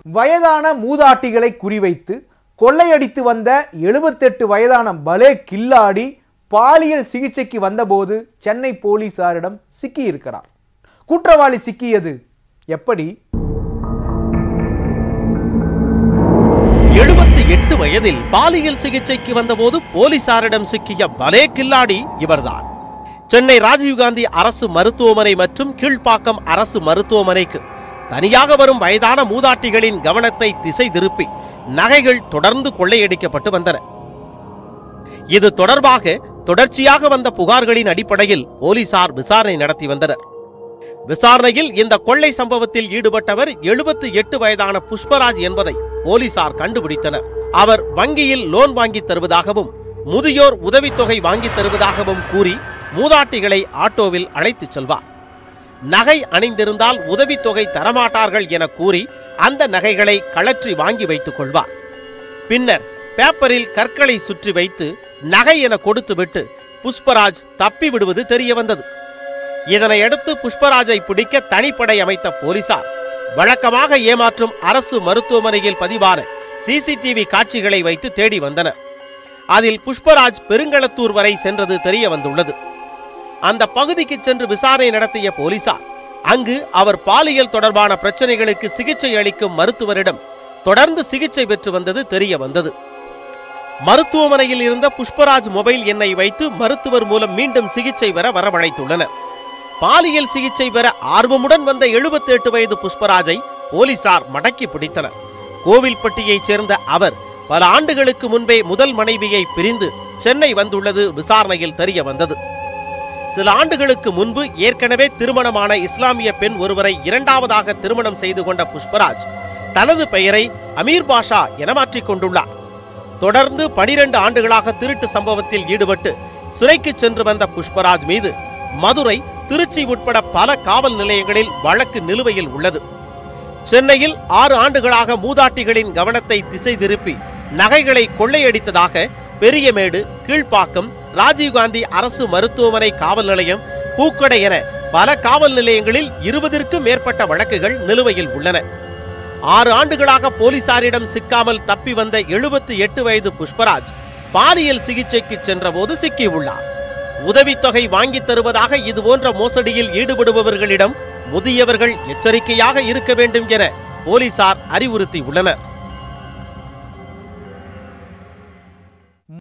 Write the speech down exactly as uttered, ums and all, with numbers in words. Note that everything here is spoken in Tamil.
வயதான மூதாட்டிகளை குறிவைத்து கொள்ளையடித்து வந்த எழுபத்தெட்டு வயதான பலே கில்லாடி பாலியல் சிகிச்சைக்கு வந்தபோது சென்னை போலீசாரிடம் சிக்கியிருக்கிறார். குற்றவாளி சிக்கியது எப்படி? எழுபத்தி எட்டு வயதில் பாலியல் சிகிச்சைக்கு வந்தபோது போலீசாரிடம் சிக்கிய பலே கில்லாடி இவர்தான். சென்னை ராஜீவ்காந்தி அரசு மருத்துவமனை மற்றும் கீழ்ப்பாக்கம் அரசு மருத்துவமனைக்கு தனியாக வரும் வயதான மூதாட்டிகளின் கவனத்தை திசை திருப்பி நகைகள் தொடர்ந்து கொள்ளையடிக்கப்பட்டு வந்தன. இது தொடர்பாக தொடர்ச்சியாக வந்த புகார்களின் அடிப்படையில் போலீசார் விசாரணை நடத்தி வந்தனர். விசாரணையில் இந்த கொள்ளை சம்பவத்தில் ஈடுபட்டவர் எழுபத்தி எட்டு வயதான புஷ்பராஜ் என்பதை போலீசார் கண்டுபிடித்தனர். அவர் வங்கியில் லோன் வாங்கி தருவதாகவும் முதியோர் உதவித்தொகை வாங்கி தருவதாகவும் கூறி மூதாட்டிகளை ஆட்டோவில் அழைத்துச் செல்வார். நகை அணிந்திருந்தால் உதவித்தொகை தரமாட்டார்கள் என கூறி அந்த நகைகளை கழற்றி வாங்கி வைத்துக் கொள்வார். பின்னர் பேப்பரில் கற்களை சுற்றி வைத்து நகை என கொடுத்துவிட்டு புஷ்பராஜ் தப்பி விடுவது தெரிய வந்தது. இதனையடுத்து புஷ்பராஜை பிடிக்க தனிப்படை அமைத்த போலீசார் வழக்கமாக ஏமாற்றும் அரசு மருத்துவமனையில் பதிவான சிசிடிவி காட்சிகளை வைத்து தேடி வந்தனர். அதில் புஷ்பராஜ் பெருங்களத்தூர் வரை சென்றது தெரிய வந்துள்ளது. அந்த பகுதிக்கு சென்று விசாரணை நடத்திய போலீசார் அங்கு அவர் பாலியல் தொடர்பான பிரச்சனைகளுக்கு சிகிச்சை அளிக்கும் மருத்துவரிடம் தொடர்ந்து சிகிச்சை பெற்று வந்தது தெரிய வந்தது. மருத்துவமனையில் இருந்த புஷ்பராஜ் மொபைல் எண்ணை வைத்து மருத்துவர் மூலம் மீண்டும் சிகிச்சை பெற வரவழைத்துள்ளனர். பாலியல் சிகிச்சை பெற ஆர்வமுடன் வந்த எழுபத்தி எட்டு வயது புஷ்பராஜை போலீசார் மடக்கி பிடித்தனர். கோவில்பட்டியைச் சேர்ந்த அவர் பல ஆண்டுகளுக்கு முன்பே முதல் மனைவியை பிரிந்து சென்னை வந்துள்ளது விசாரணையில் தெரிய வந்தது. சில ஆண்டுகளுக்கு முன்பு ஏற்கனவே திருமணமான இஸ்லாமிய பெண் ஒருவரை இரண்டாவதாக திருமணம் செய்து கொண்ட புஷ்பராஜ் தனது பெயரை அமீர் பாஷா என மாற்றிக் கொண்டுள்ளார். தொடர்ந்து பனிரெண்டு ஆண்டுகளாக திருட்டு சம்பவத்தில் ஈடுபட்டு சிறைக்கு சென்று வந்த புஷ்பராஜ் மீது மதுரை, திருச்சி உட்பட பல காவல் நிலையங்களில் வழக்கு நிலுவையில் உள்ளது. சென்னையில் ஆறு ஆண்டுகளாக மூதாட்டிகளின் கவனத்தை திசை திருப்பி நகைகளை கொள்ளையடித்ததாக பெரியமேடு, கீழ்ப்பாக்கம், ராஜீவ்காந்தி அரசு மருத்துவமனை காவல் நிலையம், பூக்கடை என பல காவல் நிலையங்களில் இருபதிற்கும் மேற்பட்ட வழக்குகள் நிலுவையில் உள்ளன. ஆறு ஆண்டுகளாக போலீசாரிடம் சிக்காமல் தப்பி வந்த எழுபத்தி எட்டு வயது புஷ்பராஜ் பாலியல் சிகிச்சைக்கு சென்ற போது சிக்கியுள்ளார். உதவித்தொகை வாங்கி தருவதாக இதுபோன்ற மோசடியில் ஈடுபடுபவர்களிடம் முதியவர்கள் எச்சரிக்கையாக இருக்க வேண்டும் என போலீசார் அறிவுறுத்தி உள்ளனர்.